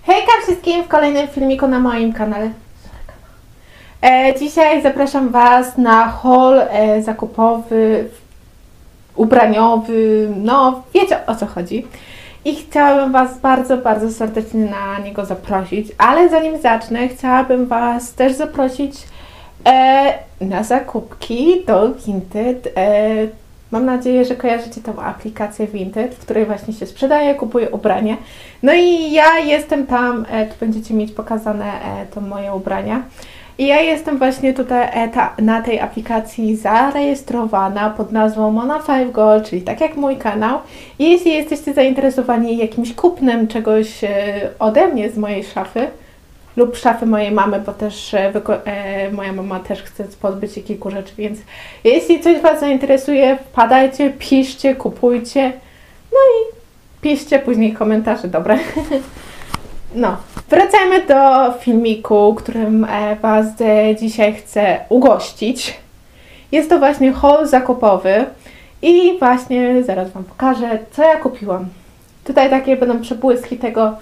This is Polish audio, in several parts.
Hejka wszystkim w kolejnym filmiku na moim kanale. Dzisiaj zapraszam Was na haul zakupowy, ubraniowy, no wiecie o co chodzi. I chciałabym Was bardzo serdecznie na niego zaprosić, ale zanim zacznę, chciałabym Was też zaprosić na zakupki do Vinted. Mam nadzieję, że kojarzycie tą aplikację Vinted, w której właśnie się sprzedaje, kupuję ubranie. No i ja jestem tam, tu będziecie mieć pokazane to moje ubrania. I ja jestem właśnie tutaj na tej aplikacji zarejestrowana pod nazwą Mona5 Gold, czyli tak jak mój kanał. I jeśli jesteście zainteresowani jakimś kupnem czegoś ode mnie z mojej szafy, lub szafy mojej mamy, bo też moja mama też chce pozbyć się kilku rzeczy, więc jeśli coś Was zainteresuje, wpadajcie, piszcie, kupujcie, no i piszcie później komentarze, dobre. No, wracajmy do filmiku, którym Was dzisiaj chcę ugościć. Jest to właśnie haul zakupowy i właśnie zaraz Wam pokażę, co ja kupiłam. Tutaj takie będą przebłyski tego,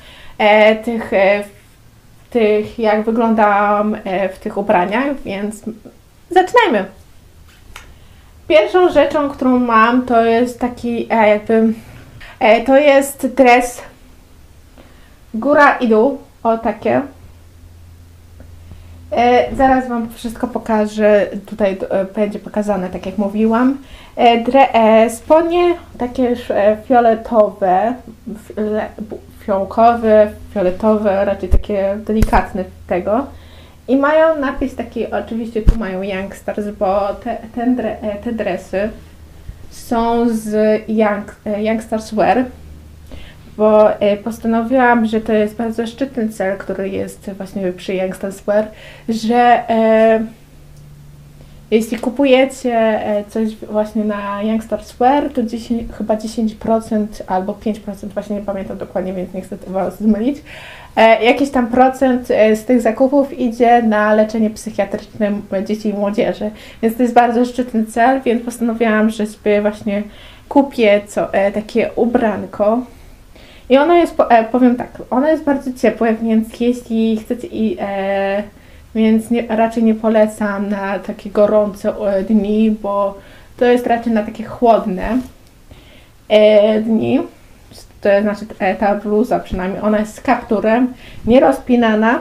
tych jak wyglądam w tych ubraniach, więc zaczynajmy. Pierwszą rzeczą, którą mam, to jest taki to jest dres góra i dół, o takie. Zaraz Wam wszystko pokażę, tutaj będzie pokazane, tak jak mówiłam. Spodnie takie fioletowe, fiołkowe, fioletowe, raczej takie delikatne tego. I mają napis taki, oczywiście tu mają Youngsters, bo te dresy są z Youngsters Wear, bo postanowiłam, że to jest bardzo szczytny cel, który jest właśnie przy Youngsters Wear, że jeśli kupujecie coś właśnie na Youngsters Wear, to chyba 10% albo 5%, właśnie nie pamiętam dokładnie, więc nie chcę Was zmylić, jakiś tam procent z tych zakupów idzie na leczenie psychiatryczne dzieci i młodzieży. Więc to jest bardzo szczytny cel, więc postanowiłam, że sobie właśnie kupię takie ubranko. I ono jest, powiem tak, ono jest bardzo ciepłe, więc jeśli chcecie więc raczej nie polecam na takie gorące dni, bo to jest raczej na takie chłodne dni. To jest znaczy ta bluza przynajmniej, ona jest z kapturem, nierozpinana.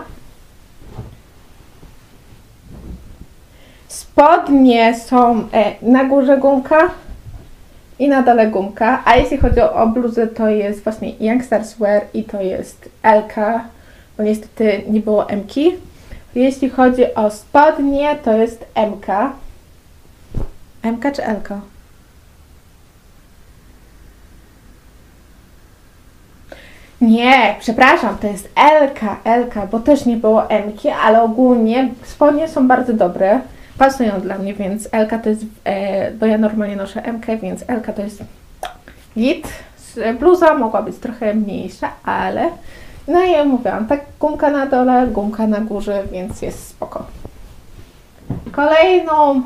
Spodnie są na górze gumka i na dole gumka, a jeśli chodzi o bluzę, to jest właśnie Youngsters Wear i to jest L-ka, bo niestety nie było M-ki. Jeśli chodzi o spodnie, to jest M-ka. M-ka czy L-ka? Nie, przepraszam, to jest L-ka, bo też nie było M-ki, ale ogólnie spodnie są bardzo dobre. Pasują dla mnie, więc L-ka to jest, bo ja normalnie noszę M-kę, więc L-ka to jest git. Bluza mogła być trochę mniejsza, ale no i ja mówiłam, tak gumka na dole, gumka na górze, więc jest spoko. Kolejną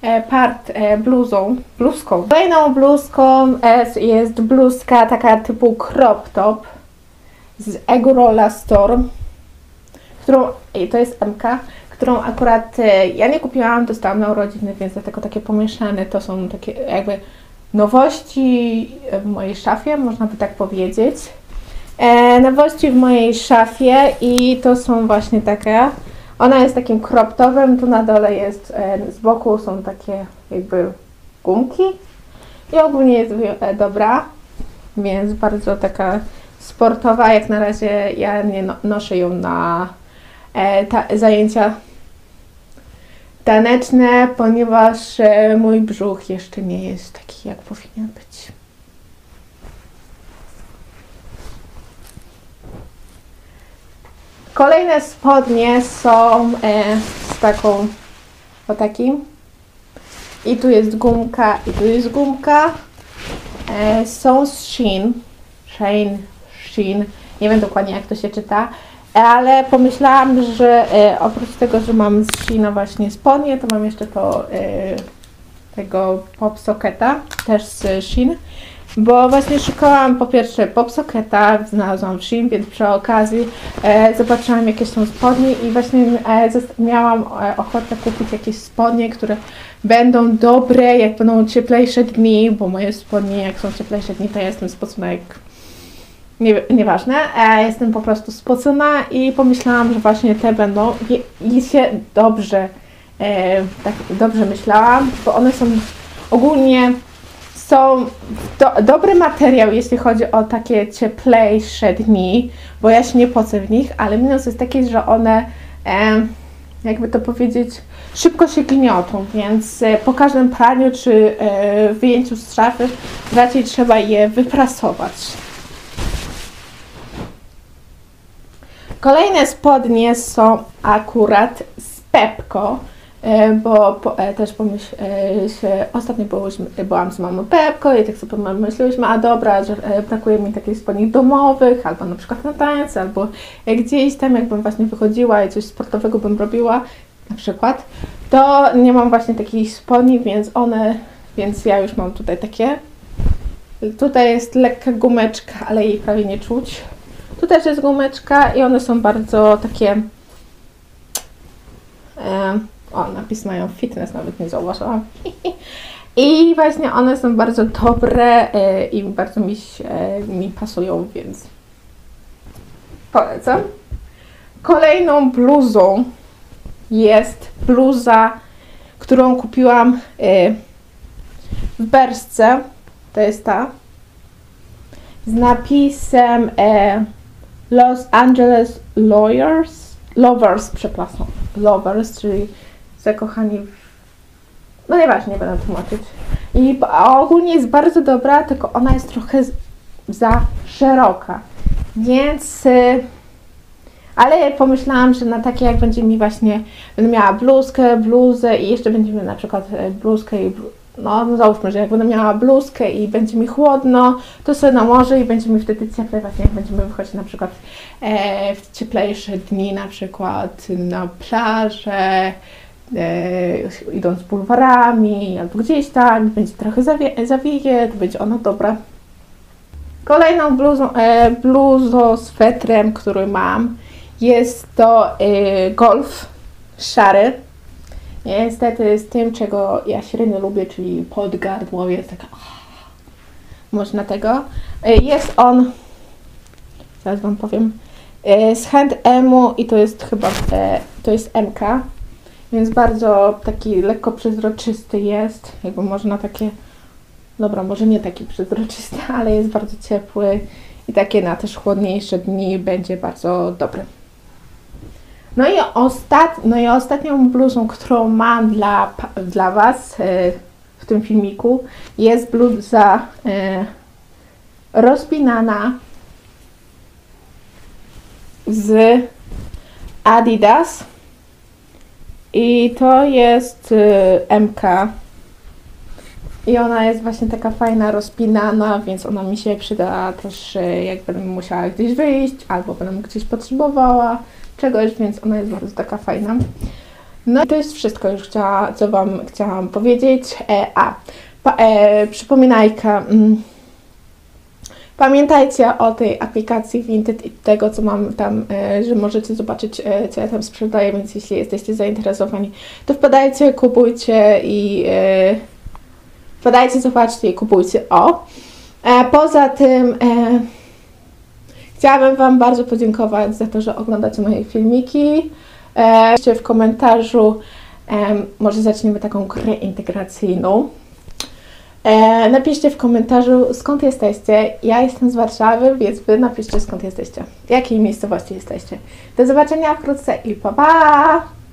bluzką. Kolejną bluzką jest bluzka taka typu crop top z Egorola Storm, to jest M-ka, którą akurat ja nie kupiłam, dostałam na urodziny, więc dlatego takie pomieszane, to są takie jakby nowości w mojej szafie, można by tak powiedzieć. Nowości w mojej szafie i to są właśnie takie, ona jest takim crop topem, tu na dole jest, z boku są takie jakby gumki i ogólnie jest dobra, więc bardzo taka sportowa, jak na razie ja nie noszę ją na zajęcia taneczne, ponieważ mój brzuch jeszcze nie jest taki, jak powinien być. Kolejne spodnie są z taką, o takim. I tu jest gumka, i tu jest gumka. Są z Shein. Nie wiem dokładnie, jak to się czyta. Ale pomyślałam, że oprócz tego, że mam z Sheina właśnie spodnie, to mam jeszcze tego pop socketa, też z Shein. bo właśnie szukałam po pierwsze PopSocketa, znalazłam w Shein, więc przy okazji zobaczyłam jakieś są spodnie i właśnie miałam ochotę kupić jakieś spodnie, które będą dobre, jak będą cieplejsze dni, bo moje spodnie, jak są cieplejsze dni, to ja jestem spocona jak... Nieważne, jestem po prostu spocona i pomyślałam, że właśnie te będą i się dobrze, tak dobrze myślałam, bo one są ogólnie dobry materiał, jeśli chodzi o takie cieplejsze dni, bo ja się nie pocę w nich, ale minus jest taki, że one, jakby to powiedzieć, szybko się gniotą, więc po każdym praniu czy wyjęciu z szafy raczej trzeba je wyprasować. Kolejne spodnie są akurat z Pepco, bo też ostatnio byłam z mamą Pepco i tak sobie pomyślałyśmy, a dobra, że brakuje mi takich spodni domowych, albo na przykład na tańce, albo gdzieś tam jakbym właśnie wychodziła i coś sportowego bym robiła, na przykład, to nie mam właśnie takich spodni, więc ja już mam tutaj takie. Tutaj jest lekka gumeczka, ale jej prawie nie czuć. Tu też jest gumeczka i one są bardzo takie... napis mają fitness, nawet nie zauważyłam. I właśnie one są bardzo dobre i bardzo mi pasują, więc polecam. Kolejną bluzą jest bluza, którą kupiłam w Berszce. To jest ta. Z napisem Los Angeles Lovers, czyli zakochani w... No nieważne, nie będę tłumaczyć. I ogólnie jest bardzo dobra, tylko ona jest trochę za szeroka. Więc... ale pomyślałam, że na takie jak będzie mi właśnie... Będę miała bluzę i jeszcze będziemy na przykład bluzkę i... No załóżmy, że jak będę miała bluzkę i będzie mi chłodno, to sobie nałożę i będzie mi wtedy cieplej, właśnie jak będziemy wychodzić na przykład w cieplejsze dni, na przykład na plażę, idąc bulwarami albo gdzieś tam, będzie trochę zawieje, to będzie ona dobra. Kolejną bluzą, swetrem, który mam, jest to golf szary. Niestety z tym, czego ja średnio lubię, czyli podgardłowiec, taka można tego. Jest on, zaraz wam powiem, z H&M-u i to jest chyba, to jest MK, więc bardzo taki lekko przezroczysty jest, jakby można takie, dobra, może nie taki przezroczysty, ale jest bardzo ciepły i takie na też chłodniejsze dni będzie bardzo dobry. No i ostatnią bluzą, którą mam dla Was w tym filmiku, jest bluza rozpinana z Adidas i to jest MK i ona jest właśnie taka fajna, rozpinana, więc ona mi się przyda też jak będę musiała gdzieś wyjść albo będę gdzieś potrzebowała czegoś, więc ona jest bardzo taka fajna. No i to jest wszystko już, co Wam chciałam powiedzieć. Przypominajka. Pamiętajcie o tej aplikacji Vinted i tego, co mam tam, że możecie zobaczyć, co ja tam sprzedaję, więc jeśli jesteście zainteresowani, to wpadajcie, kupujcie i wpadajcie, zobaczcie i kupujcie. Poza tym chciałabym Wam bardzo podziękować za to, że oglądacie moje filmiki. Napiszcie w komentarzu, może zaczniemy taką grę integracyjną. Napiszcie w komentarzu, skąd jesteście. Ja jestem z Warszawy, więc Wy napiszcie, skąd jesteście. W jakiej miejscowości jesteście. Do zobaczenia wkrótce i pa pa!